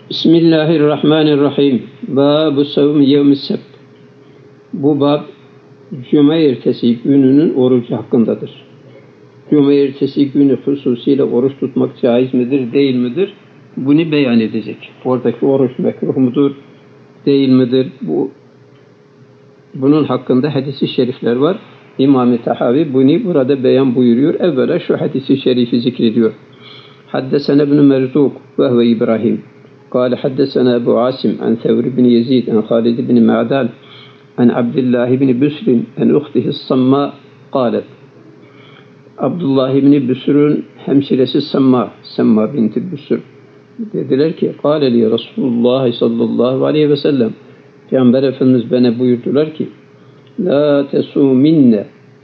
Bismillahirrahmanirrahim. Bab-ı savm yevm-i sebt. Bu bab Cuma ertesi gününün orucu hakkındadır. Cuma ertesi günü hususuyla oruç tutmak caiz midir, değil midir? Bunu beyan edecek. Oradaki oruç mekruh mudur, değil midir? Bunun hakkında hadis-i şerifler var. İmam-ı Tahavi bunu burada beyan buyuruyor. Evvela şu hadis-i şerifi zikrediyor. Haddesene ibn Merzuk ve huve İbrahim. قال حدثنا أبو عاصم عن ثور بن يزيد عن خالد بن معدان عن عبد الله بن بسر عن أخته الصماء قالت Abdullah ibn Büsür'ün hemşiresi Semma binti Büsür dediler ki قال لي Resulullah sallallahu aleyhi ve sellem Peygamber Efendimiz bana buyurdular ki la tesuminne,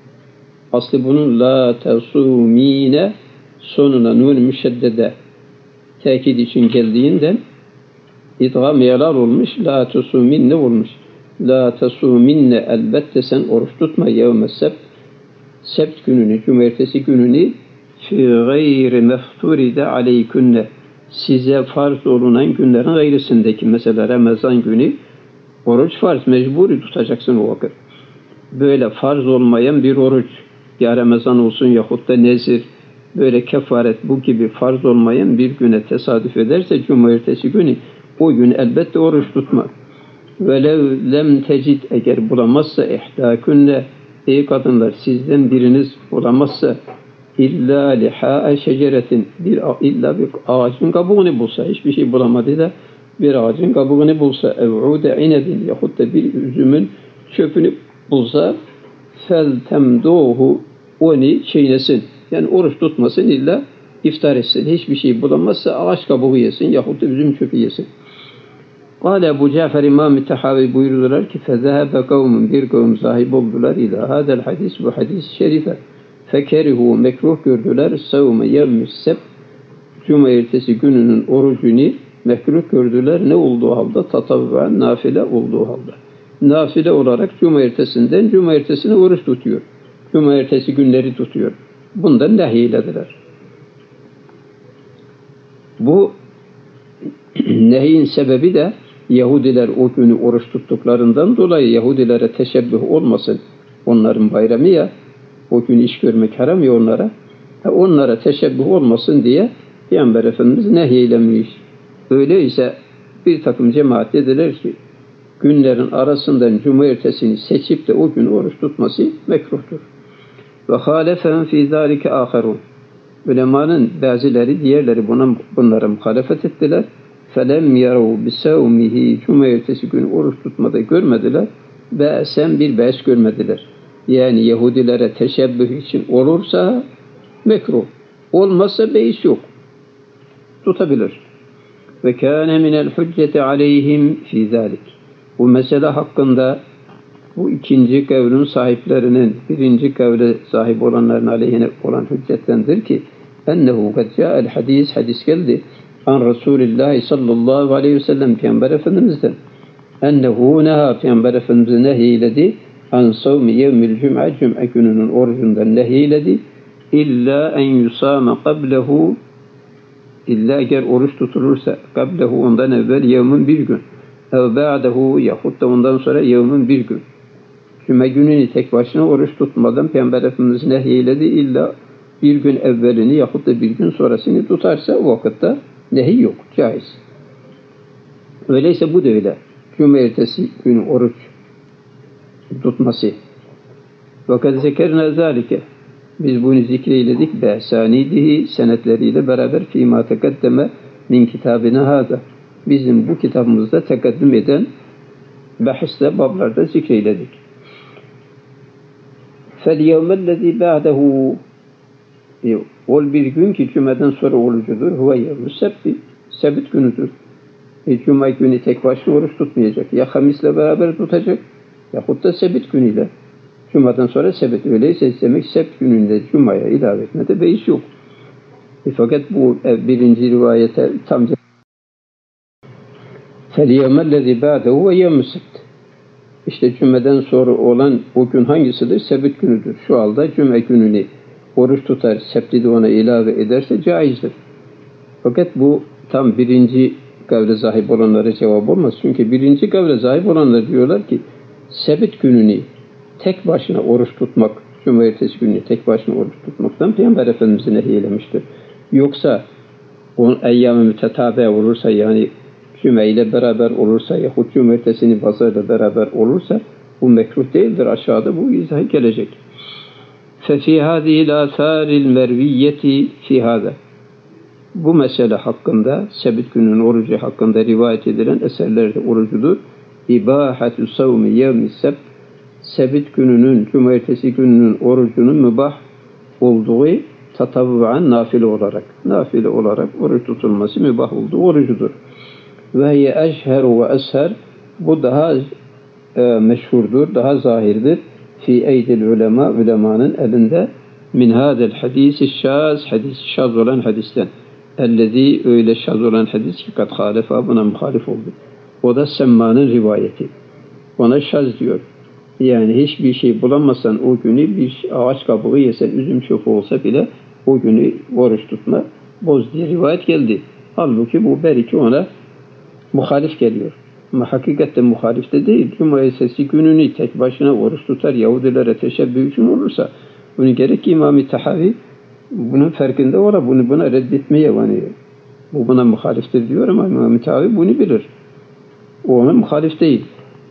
aslı bunun la tesumine sonuna nun müşeddede tekit için geldiğinden idgam yalar olmuş, la tesuminne olmuş. La tesuminne, elbette sen oruç tutma yevme sebt, sebt gününü, cumartesi gününü fi gayri mefturide aleykünne, size farz olunan günlerin gayrisindeki, mesela Ramazan günü oruç farz, mecburi tutacaksın o vakit. Böyle farz olmayan bir oruç, ya Ramazan olsun yahut da nezir, böyle kefaret, bu gibi farz olmayan bir güne tesadüf ederse cumartesi günü, o gün elbette oruç tutma. Velev lem tecid, eğer bulamazsa ihdâkünne, ey kadınlar sizden biriniz bulamazsa illa liha'a şeceretin, illa bir ağacın kabuğunu bulsa, hiçbir şey bulamadı da bir ağacın kabuğunu bulsa, ev'ude inedin yahut da bir üzümün çöpünü bulsa, fel temduhu, onu çiğnesin. Yani oruç tutmasın, illa iftar etsin. Hiçbir şey bulamazsa ağaç kabuğu yesin yahut da üzüm çöpü yesin. Kâle Ebu Cafer İmam-ı Tahavi buyurdular ki fezehebe kavmun, bir kavim sahip oldular ila hadel hadis, bu hadis-i şerife fekerihu, mekruh gördüler savme yevm-i sebt, cuma ertesi gününün orucunu mekruh gördüler. Ne olduğu halde? Tatavva, nafile olduğu halde. Nafile olarak cuma ertesinden cuma ertesine oruç tutuyor. Cuma ertesi günleri tutuyor. Bundan nehiylediler. Bu nehin sebebi de Yahudiler o günü oruç tuttuklarından dolayı Yahudilere teşebbüh olmasın. Onların bayramı ya, o gün iş görmek haram ya onlara. Onlara teşebbüh olmasın diye Peygamber Efendimiz nehyeylemiş. Öyleyse bir takım cemaat dediler ki günlerin arasından cuma ertesini seçip de o gün oruç tutması mekruhtur. Ve halefehum fî zâlike âherûn. Ulemanın bazıları, diğerleri bunlara muhalefet ettiler. Felem yarû bisavmihi, cuma ertesi günü oruç tutmada görmediler. Be'sen, bir be's görmediler. Yani Yahudilere teşebbüh için olursa mekruh. Olmazsa beis yok. Tutabilir. Ve kâne minel hücceti aleyhim fî zâlik. Bu mesele hakkında bu ikinci kavlin sahiplerinin birinci kavle sahip olanların aleyhine olan hüccettendir ki ennehu kad ca'el hadis geldi an Resulullah sallallahu aleyhi ve sellem Peygamber Efendimiz'den ennehu neha, Peygamber Efendimiz'e nehiyledi an savmi yevmil cum'a, cum'a gününün orucundan nehiyledi illa en yusame qablehu, illa eğer oruç tutulursa qablehu, ondan evvel yevmin bir gün ev ba'dehu, yahut da ondan sonra yevmin bir gün. Cuma gününü tek başına oruç tutmadan Peygamber Efendimiz nehiyledi, illa bir gün evvelini yahut da bir gün sonrasını tutarsa o vakitte nehi yok, caiz. Öyleyse bu da öyle. Cuma ertesi günü oruç tutması. Fakat zekerna zalike, biz bunu zikreyledik be sanidihi, senetleriyle beraber fîmâ tekeddeme min kitabına hâzâ, bizim bu kitabımızda tekaddüm eden bahisle bablarda zikreyledik. فَالْيَوْمَ الَّذ۪ي بَعْدَهُ, ol bir gün ki Cuma'dan sonra orucudur. Huve yevmü sebti, sebt günüdür. Cuma günü tek başına oruç tutmayacak. Ya hamisle beraber tutacak, yahut da sebt günüyle. Cuma'dan sonra sebt, öyleyse demek sebt gününde Cuma'ya ilave etmede beis yok. Fakat bu birinci rivayete tam فَالْيَوْمَ الَّذ۪ي بَعْدَهُ هُوَ يَوْمُ السَّبْتِ. İşte Cuma'dan sonra olan o gün hangisidir? Sebt günüdür. Şu halde Cuma gününü oruç tutar, sebti de ona ilave ederse caizdir. Fakat bu tam birinci kavle sahip olanlara cevap olmaz. Çünkü birinci kavle sahip olanlar diyorlar ki Sebit gününü tek başına oruç tutmak, Cuma ertesi günü tek başına oruç tutmaktan Peygamber Efendimiz nehyeylemiştir. Yoksa o eyyam-ı mütetabe olursa, yani Cuma ile beraber olursa yahut Cuma ertesini pazarla beraber olursa bu mekruh değildir. Aşağıda bu izah gelecek. فَفِي هَذِهِ الْآثَارِ الْمَرْوِيَّةِ فِي هَذَا Bu mesele hakkında, Sebit gününün orucu hakkında rivayet edilen eserlerde orucudur. İbâhetü savmi yevmi sebt, Sebit gününün, cumartesi gününün orucunun mübah olduğu tatavvuan nafile olarak oruç tutulması mübah olduğu orucudur. Ve ye eşheru ve esher, bu daha meşhurdur, daha zahirdir. Fi eydil ulema, ulemanın elinde min hadel hadisi şaz, hadisi şaz olan hadisten. Ellezî, öyle şaz olan hadis ki kat halefa, buna muhalif oldu. O da Semma'nın rivayeti. Ona şaz diyor. Yani hiçbir şey bulamazsan o günü bir ağaç kabuğu yesen, üzüm çöpü olsa bile o günü oruç tutma boz diye rivayet geldi. Halbuki bu belki ona muhalif geliyor. Ama hakikatte muhalif de değil. Cumartesi gününü tek başına oruç tutar, Yahudilere teşebbüh için olursa bunu gerek İmam-ı Tahavi bunun farkında ola, buna reddetmeye yani bu buna muhaliftir diyor ama İmam-ı Tahavi bunu bilir. O ona muhalif değil.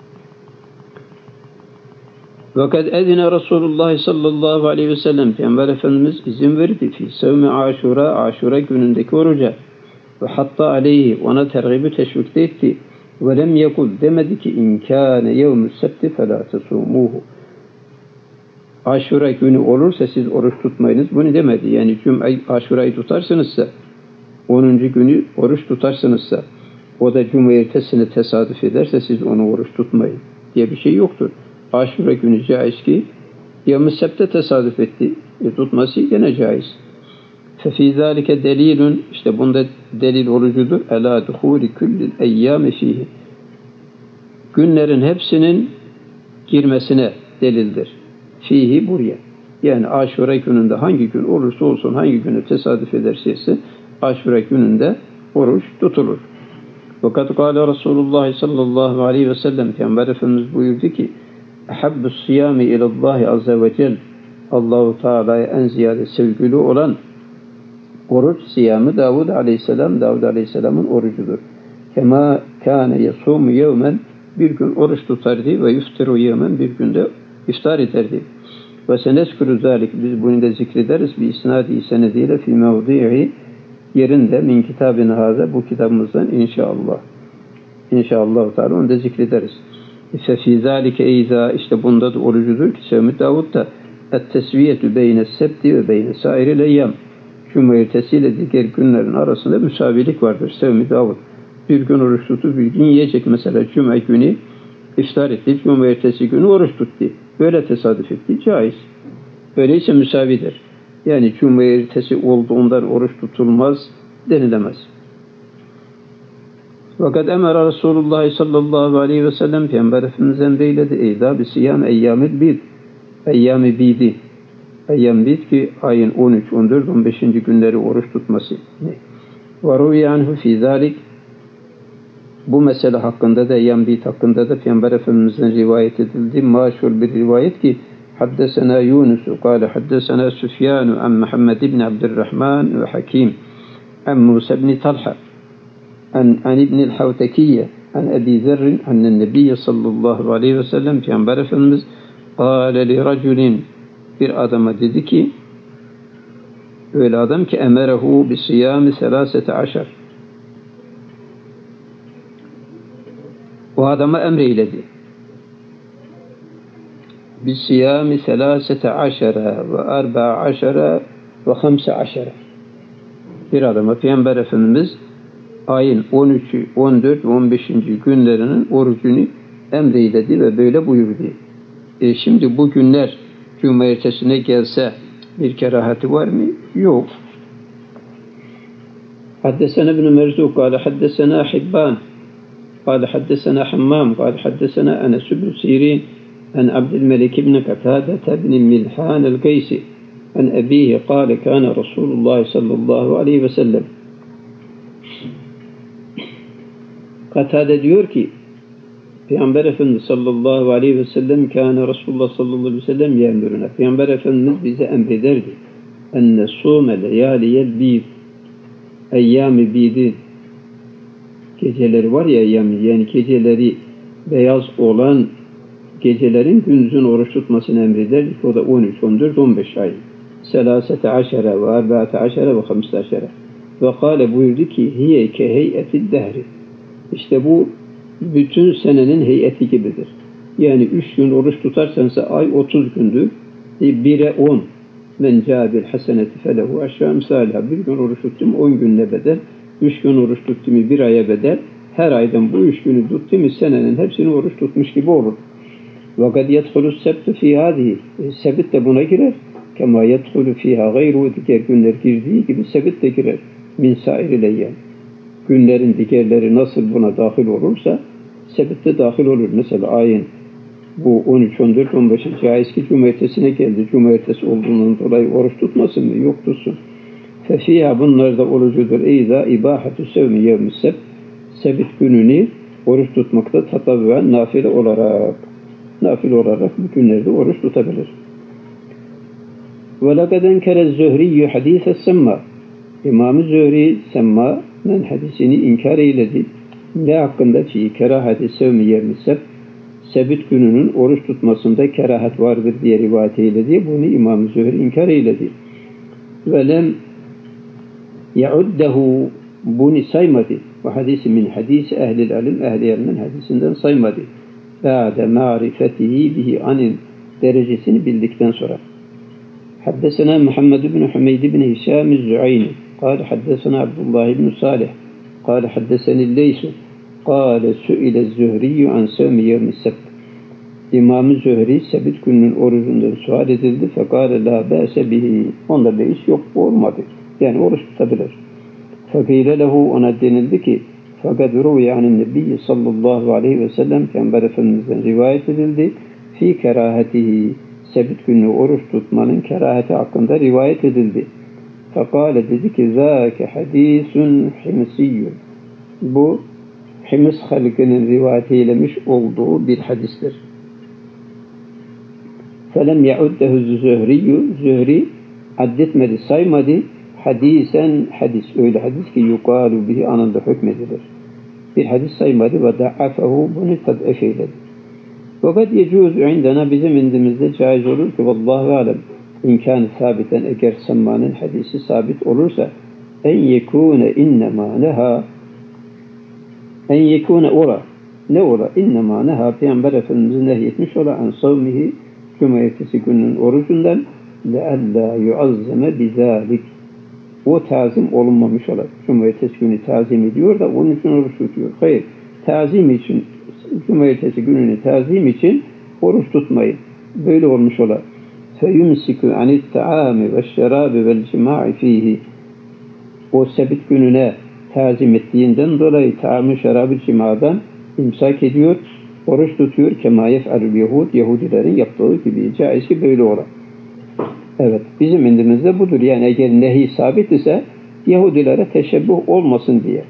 Fakat edine Resulullah sallallahu aleyhi ve sellem Peygamber Efendimiz izin verdi fi sevmi Aşura günündeki oruca ve hatta aleyhi, ona tergibi teşvik etti ve lem yekul, demedi ki inkâne yevmü sebti felâ tesûmûhu, Aşura günü olursa siz oruç tutmayınız, bunu demedi. Yani Aşura'yı tutarsınızsa 10. günü oruç tutarsınızsa o da Cuma ertesine tesadüf ederse siz onu oruç tutmayın diye bir şey yoktur. Aşura günü caiz ki Yevm-i Sebt'e tesadüf etti. Tutması gene caiz. فَفِي ذَٰلِكَ دَلِيلٌ, işte bunda delil olucudur. اَلَا دُخُولِ كُلِّ الْاَيَّامِ ف۪يهِ, günlerin hepsinin girmesine delildir. Fihi, buraya. Yani Aşura gününde hangi gün olursa olsun, hangi güne tesadüf ederse Aşura gününde oruç tutulur. Fakat kâle Resulullah sallallahu aleyhi ve sellem, Peygamber Efendimiz buyurdu ki ehabbus siyami ilallahi azze ve cel, Allah-u Teala'ya en ziyade sevgili olan oruç siyamı Davud Aleyhisselam'ın orucudur. Kema kâne yasumu yevmen, bir gün oruç tutardı ve yuftiru yevmen, bir günde iftar ederdi. Ve seneskuru zâlik, biz bunu da zikrederiz bi isnadi senediyle fi mevdi'i, yerinde min kitabına hâze, bu kitabımızdan inşallah. İnşallah Teala onu da zikrederiz. Fefî zâlike eyzâ, işte bunda da orucudur ki Sevmi Davud da et-tesviyetü beyne sebti ve beyne sairil eyyam, Cuma ertesiyle diğer günlerin arasında müsavilik vardır. Sevmi Davud bir gün oruç tutup bir gün yiyecek, mesela Cuma günü iftar etti, Cuma ertesi günü oruç tuttu. Böyle tesadüf etti, caiz. Öyleyse müsavidir. Yani Cuma ertesi olduğundan oruç tutulmaz denilemez. Fakat emara Resulullah sallallahu aleyhi ve sellem, Peygamber Efendimiz emreyledi. Eyda bi siyam eyyamil bid, eyyam-ı bidi, eyyam bid ki ayın 13, 14, 15. günleri oruç tutması. Ve ruviye anhu fî zâlik, bu mesele hakkında da, eyyam bid hakkında da Peygamber Efendimiz'den rivayet edildi. Maşhur bir rivayet ki haddesena Yunus kâle haddesena Süfyan an Muhammed ibn Abdurrahman ve Hakim an Musa ibn Talha an ibn el-Havtekiyye an Ebi Zerrin annen Nebiyye sallallahu aleyhi ve sellem, Peygamber Efendimiz kâle li raculin, bir adama dedi ki, öyle adam ki emerehu bi siyami 13, o adama emreyledi. Bi siyami 13 ve 14 ve 15. Bir adama Peygamber Efendimiz ayın 13'ü, 14 ve 15. günlerinin orucunu emreyledi ve böyle buyurdu. Şimdi bu günler Cuma ertesine gelse bir kerahati var mı? Yok. Haddesena ibn Merzuk kâle haddesena Hibban kâle haddesena Hammam kâle haddesena Enes ibn Sirin an Abdülmelik ibn Katâdete ibn Milhan el-Gaysi an ebihi kâle kâne Resulullah sallallahu aleyhi ve sellem Katade diyor ki Peygamber Efendimiz sallallahu aleyhi ve sellem kâne Resulullah sallallahu aleyhi ve sellem yemruna. Peygamber Efendimiz bize emrederdi. Enne sûme leyâliyel bîd. Eyyâm-ı bîdin. Geceleri var ya yani geceleri beyaz olan gecelerin gündüzün oruç tutmasını emrederdik. O da 13, 14, 15 ay. Selasete aşere ve arba'ate aşere ve hamsete aşere. Ve kâle buyurdu ki hiye ke heyetid dehri. İşte bu bütün senenin heyeti gibidir. Yani 3 gün oruç tutarsansa ay 30 gündür. 1'e 10. Men câbil haseneti felehu aşağı misâlâ. Bir gün oruç tuttum 10 günle bedel. 3 gün oruç tuttuğumu 1 aya bedel. Her aydan bu 3 günü tuttuğumu senenin hepsini oruç tutmuş gibi olur. وَقَدْ يَدْخُلُ السَّبْتُ فِي هَذِهِ Sebit de buna girer. كَمَا يَدْخُلُ فِيهَا غَيْرُ Diğer günler girdiği gibi sebit de girer. مِنْ سَائِرِ الْاَيَّامِ Günlerin diğerleri nasıl buna dahil olursa sebit de dahil olur. Mesela ayın bu 13, 14, 15 caiz ki cumartesine geldi. Cumartesi olduğundan dolayı oruç tutmasın mı? Yok tutsun. فَفِيهَا Bunlar da orucudur. اِذَا اِبَاحَةُ سَوْمِ يَوْمِ السَّبْتِ Sebit gününü oruç tutmakta tatavvüen nafile olarak bu günlerde oruç tutabilir. وَلَقَدْ اَنْكَرَ الزُّهْرِيُّ حَد۪يثَ السَّمَّا İmam-ı Zühri Semma'nın hadisini inkar eyledi. Ne hakkında? Ki kerahati sevmi yevmisseb Sebit gününün oruç tutmasında kerahat vardır diye rivayet eyledi. Bunu İmam-ı Zühri inkar eyledi. وَلَمْ يَعُدَّهُ Bunu saymadı. Bu hadisi min hadisi ehlil ilim, ehli ilmin hadisinden saymadı. Ba'de ma'rifetihi bihi anin derecesini bildikten sonra. Haddesena Muhammed ibn Hümeyd ibn Hişam el-Zü'ayni. Kâle haddesena Abdullah ibn Salih. Kâle haddeseni Leysu. Kâle su'ile Zühriyyü an sevmi yevmi sebt. İmam-ı Zühri sebit gününün orucundan sual edildi. Fekâle la ba'se bihi. Onda bir iş yok, olmadı. Yani oruç tutabilir. Fekîle lehu ona denildi ki fakat ruviye anin nebiyyi sallallahu aleyhi ve sellem Peygamber Efendimiz'den rivayet edildi. Fi kerahatihi sebit günü oruç tutmanın kerahati hakkında rivayet edildi. Fekâle dedi ki zâke hadîsün himsiyyün. Bu Hims halkının rivayet eylemiş olduğu bir hadistir. Felem ye'uddehu Zühri addetmedi, saymadı. Hadisen hadis, öyle hadis ki yukalu bihi anında hükmedilir. Bir hadis saymadı ve da'afahu bunu tad'if eyledi. Fakat yecuzu indena bizim indimizde caiz olur ki vallahu alem imkanı sabiten eğer Semma'nın hadisi sabit olursa en yekune innema neha en yekune ora ne ola innema neha Peygamber Efendimiz'in nehyetmiş ola an savmihi cumartesi gününün orucundan lealla yuazzeme bizalik o tazim olunmamış ola. Cumartesi günü tazim ediyor da onun için oruç tutuyor. Hayır. Tazim için cumartesi gününü tazim için oruç tutmayın. Böyle olmuş ola. Feyumsiku anit ta'ami ve şerabi vel cima'i fihi. O sebit gününe tazim ettiğinden dolayı ta'amı şerabı cimadan imsak ediyor. Oruç tutuyor. Kema yef'alul yehud. Yahudilerin yaptığı gibi. Caiz ki böyle ola. Evet, bizim indimizde budur. Yani eğer nehi sabit ise Yahudilere teşebbüh olmasın diye.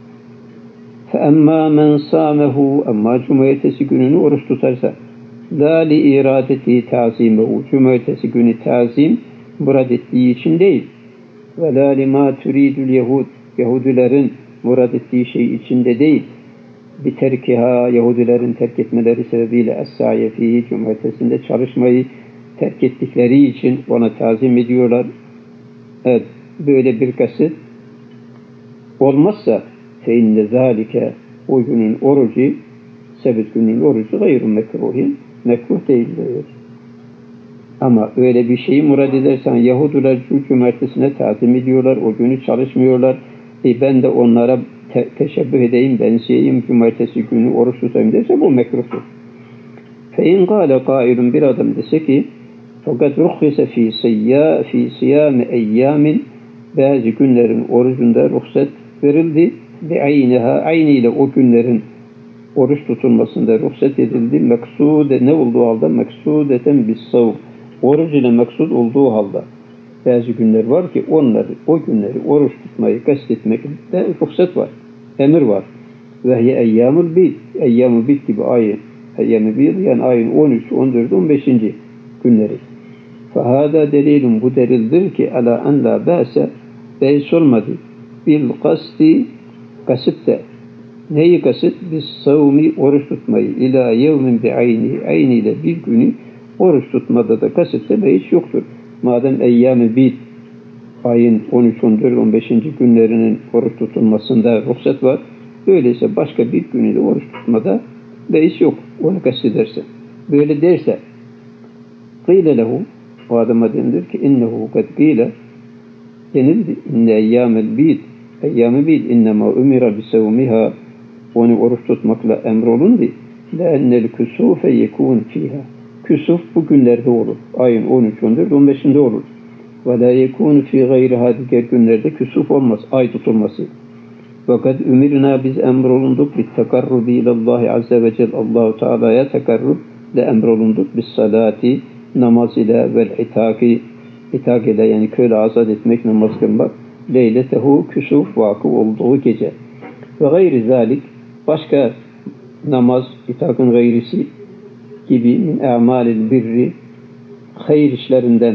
فَاَمَّا مَنْ صَامَهُ Ama cumartesi gününü oruç tutarsa لَا لِاِرَادَتِهِ تَعْزِيمَهُ Cumartesi günü tazim murad ettiği için değil. وَلَا لِمَا تُرِيدُ الْيَهُودِ Yahudilerin murad ettiği şey içinde değil. بِتَرْكِهَا Yahudilerin terk etmeleri sebebiyle es-sa'ye fihi cumartesinde çalışmayı terk ettikleri için ona tazim ediyorlar. Evet, böyle bir kasıt olmazsa feinne zâlike o günün orucu, sebit günün orucu gayrı mekruhin, mekruh değildir. Ama öyle bir şeyi murad edersen Yahudiler şu cumartesine tazim ediyorlar, o günü çalışmıyorlar. Ben de onlara teşebbüh edeyim, benzeyeyim, cumartesi günü oruç tutayım derse bu mekruhtur. Fein gâle kâilun bir adam dese ki fakat ruhsise fi siyâmi eyyâmin bazı günlerin orucunda ruhsat verildi ve ayniyle o günlerin oruç tutulmasında ruhsat edildi. Meksude ne olduğu halde meksudeten bis savm oruç ile meksud olduğu halde bazı günler var ki o günleri oruç tutmayı kastetmekte ruhsat var, emir var. Ve hiye eyyamul bid. Eyyamul bid gibi ayın. Eyyamul bid yani ayın 13, 14, 15. günleri. Fehâdâ delilun, bu delildir ki alâ en lâ bâse, beis olmadı. Bil kasti, kasıtte. Neyi kasıt? Biz savmi, oruç tutmayı. İlâ yevmin bi ayni, ayniyle bir günü oruç tutmada da kasıtte beis yoktur. Madem eyyam-ı bid, ayın 13, 14, 15. günlerinin oruç tutulmasında ruhsat var. Öyleyse başka bir günü de oruç tutmada beis yok. Onu kastederse. Böyle derse kıyle lehu, o adama denilir ki innehu kad kıyle, denildi. İnne eyyâmel bid, eyyâm-ı bid innemâ umira bisevmiha, onu oruç tutmakla emrolundu. لَاَنَّ الْكُسُوفَ يَكُونْ ف۪يهَا, küsuf bu günlerde olur. Ayın 13, 14, 15'inde olur. وَلَا يَكُونُ ف۪ي غَيْرِهَا, diğer günlerde küsuf olmaz, ay tutulması. Fakat ümirna, biz emrolunduk بِالتَّقَرُّبِ اِلَى اللّٰهِ عَزَّ وَجَلْ, Allah-u Teala'ya tekarrub ile emrolunduk. بِالصَّلَاتِ, namaz ile, vel-itâki, itak ile yani köle azat etmek, namaz kılmak. Leyletehu, küsuf vakı olduğu gece. Ve gayri zalik, başka namaz, itakın gayrisi gibi min a'malil birri, hayır işlerinden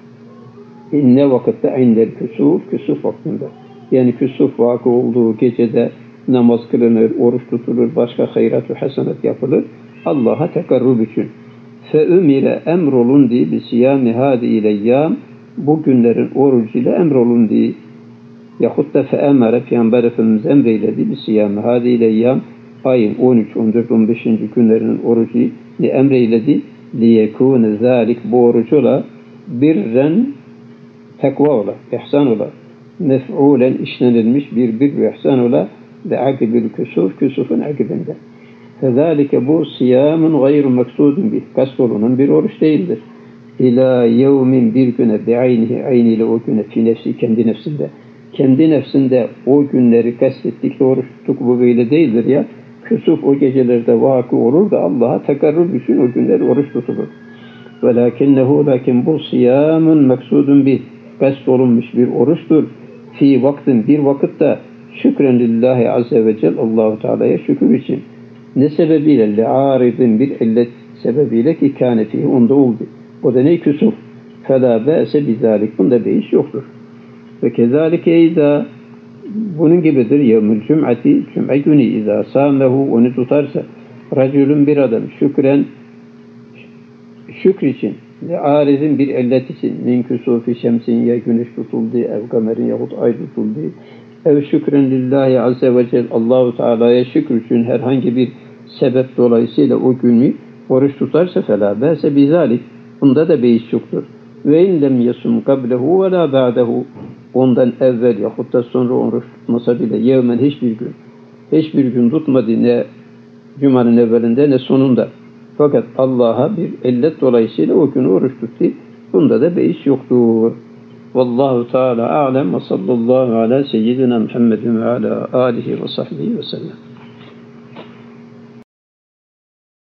ne vakitte indel küsuf vaktinde. Yani küsuf vakı olduğu gecede namaz kılınır, oruç tutulur, başka hayrat ve hasenat yapılır. Allah'a tekarrub için. Fe ümire, emrolun diye bi siyami hadi ileyyam, bu günlerin orucuyla emrolun diye. Yahut da fe emere, Peygamber Efendimiz emreyledi bi siyami hadi ileyyam, ayın 13, 14, 15. günlerinin orucu ne emreyledi? Liyekûne zâlik, bu oruç ola birren, tekva ola, ihsan ola, mef'ulen, işlenilmiş bir ve ihsan ola ve akibil küsufun akibinde. Fezâlike, bu siyamun gayru maksudun bih, kast olunan bir oruç değildir. İlâ yevmin, bir güne, ayniyle o güne, fi nefsi, kendi nefsinde. Kendi nefsinde o günleri kastettik, oruç tuttuk, bu böyle değildir ya. Küsuf o gecelerde vakı olur da Allah'a tekarrub için o günler oruç tutulur. Velakinnehu, lakin bu siyamun maksudun bih, kast olunmuş bir oruçtur. Fi vaktin, bir vakitte, şükren lillahi azze ve cel, Allah-u Teala'ya şükür için. Ne sebebiyle? Le'aridin, bir illet sebebiyle ki kâne fihi, onda oldu. O da ne? Küsuf. Fela be'se bizalik, bunda beis yoktur. Ve kezalike izâ, bunun gibidir. Yevmül cum'ati, cum'a günü, izâ sâmehu, onu tutarsa, racülün, bir adam, şükren, şükür için, le'aridin, bir illet için, min küsufi şemsin, ya güneş tutuldu, ev kamerin yahut ay tutuldu, ev şükren lillahi azze ve cel, Allah-u Teala'ya şükür için herhangi bir sebep dolayısıyla o günü oruç tutarsa felâ bâse bizâlik, bunda da beis yoktur. Ve in lem yesum kablehu ve la ba'dehu, ondan evvel yahut da sonra oruç tutmasa bile yevmen, hiçbir gün tutmadı, ne Cuma'nın evvelinde ne sonunda. Fakat Allah'a bir illet dolayısıyla o günü oruç tuttu. Bunda da beis yoktur. Vallahu Teala a'lem ve sallallahu ala seyyidina Muhammedin ve ala alihi ve sahbihi ve sellem.